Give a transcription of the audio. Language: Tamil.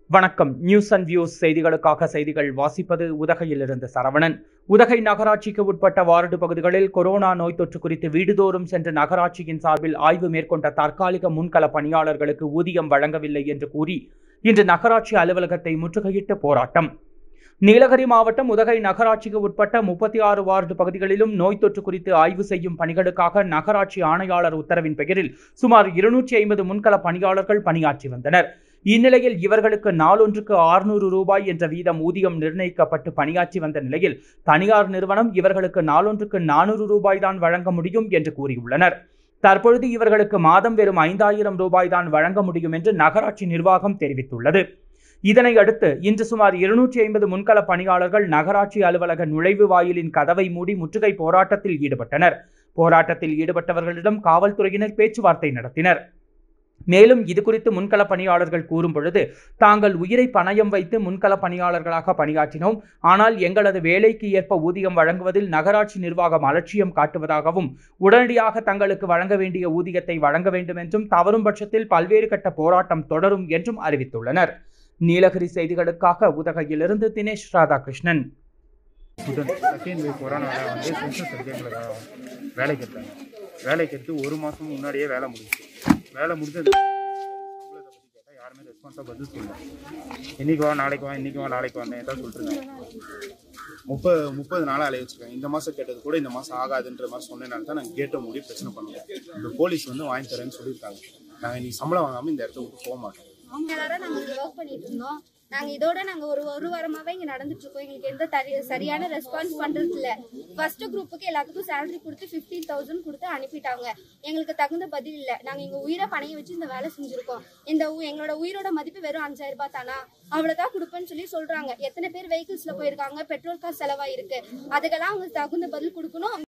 வணக்கம். நியூஸ் அண்ட் வியூஸ் செய்திகளுக்காக செய்திகள் வாசிப்பது உதகையிலிருந்து சரவணன். உதகை நகராட்சிக்கு உட்பட்ட வார்டு பகுதிகளில் கொரோனா நோய் தொற்று குறித்து வீடுதோறும் சென்று நகராட்சியின் சார்பில் ஆய்வு மேற்கொண்ட தற்காலிக முன்கள பணியாளர்களுக்கு ஊதியம் வழங்கவில்லை என்று கூறி இன்று நகராட்சி அலுவலகத்தை முற்றுகையிட்டு போராட்டம். நீலகிரி மாவட்டம் உதகை நகராட்சிக்கு உட்பட்ட 36 வார்டு பகுதிகளிலும் நோய் தொற்று குறித்து ஆய்வு செய்யும் பணிகளுக்காக நகராட்சி ஆணையாளர் உத்தரவின் பெயரில் சுமார் 250 முன்கள பணியாளர்கள் பணியாற்றி வந்தனர். இந்நிலையில் இவர்களுக்கு நாளொன்றுக்கு 600 ரூபாய் என்ற வீதம் ஊதியம் நிர்ணயிக்கப்பட்டு பணியாற்றி வந்த நிலையில் தனியார் நிறுவனம் இவர்களுக்கு நாளொன்றுக்கு 400 ரூபாய் தான் வழங்க முடியும் என்று கூறியுள்ளனர். தற்பொழுது இவர்களுக்கு மாதம் வெறும் 5000 ரூபாய் தான் வழங்க முடியும் என்று நகராட்சி நிர்வாகம் தெரிவித்துள்ளது. இதனை அடுத்து இன்று சுமார் 250 முன்கள பணியாளர்கள் நகராட்சி அலுவலக நுழைவு வாயிலின் கதவை மூடி முற்றுகை போராட்டத்தில் ஈடுபட்டனர். போராட்டத்தில் ஈடுபட்டவர்களிடம் காவல்துறையினர் பேச்சுவார்த்தை நடத்தினர். மேலும் இதுகுறித்து முன்கள பணியாளர்கள் கூறும் பொழுது, தாங்கள் உயிரை பணயம் வைத்து முன்கள பணியாளர்களாக பணியாற்றினோம். ஆனால் எங்களது வேலைக்கு ஏற்ப ஊதியம் வழங்குவதில் நகராட்சி நிர்வாகம் அலட்சியம் காட்டுவதாகவும், உடனடியாக தங்களுக்கு வழங்க வேண்டிய ஊதியத்தை வழங்க வேண்டும் என்றும், தவறும் பட்சத்தில் பல்வேறு கட்ட போராட்டம் தொடரும் என்றும் அறிவித்துள்ளனர். நீலகிரி செய்திகளுக்காக உதகையிலிருந்து தினேஷ் ராதாகிருஷ்ணன். வேலைக்கு எடுத்து 1 மாதம் முன்னாடியே வேலை முடிஞ்சது சம்பளத்தை பற்றி கேட்டால் யாருமே ரெஸ்பான்ஸாக பதில் சொல்லல. இன்றைக்கி வா நாளைக்கு வந்தேன் தான் சொல்லிட்டுருக்காங்க. 30 நாளாக அலைய வச்சுருக்காங்க. இந்த மாதம் கேட்டது கூட இந்த மாதம் ஆகாதுன்ற மாதிரி சொன்னதுனால தான் நாங்கள் கேட்ட மூடி பிரச்சனை பண்ணுவோம். இந்த போலீஸ் வாங்கி தரேன்னு சொல்லியிருக்காங்க. நாங்கள் இன்றைக்கி சம்பளம் வாங்காமல் இந்த இடத்த விட்டு போக மாட்டோம். நாங்கள் இங்கே ஒர்க் பண்ணிட்டு இருந்தோம். இதோட ஒரு வாரமாவே இங்க நடந்துட்டு இருக்கோம். எங்களுக்கு எந்த சரியான ரெஸ்பான்ஸ் பண்றது இல்ல. ஃபர்ஸ்ட் குரூப்புக்கு எல்லாத்துக்கும் சேலரி கொடுத்து 15,000 கொடுத்து அனுப்பிட்டாங்க. எங்களுக்கு தகுந்த பதில் இல்ல. நாங்க இங்க உயிரை பணைய வச்சு இந்த வேலை செஞ்சிருக்கோம். எங்களோட உயிரோட மதிப்பு வெறும் 5000 ரூபாய் தானா, அவ்வளவுதான் கொடுப்பேன்னு சொல்லி சொல்றாங்க. எத்தனை பேர் வெஹிக்கிள்ஸ்ல போயிருக்காங்க, பெட்ரோல் காசு செலவாயிருக்கு. அதுக்கெல்லாம் அவங்க தகுந்த பதில் கொடுக்கணும்.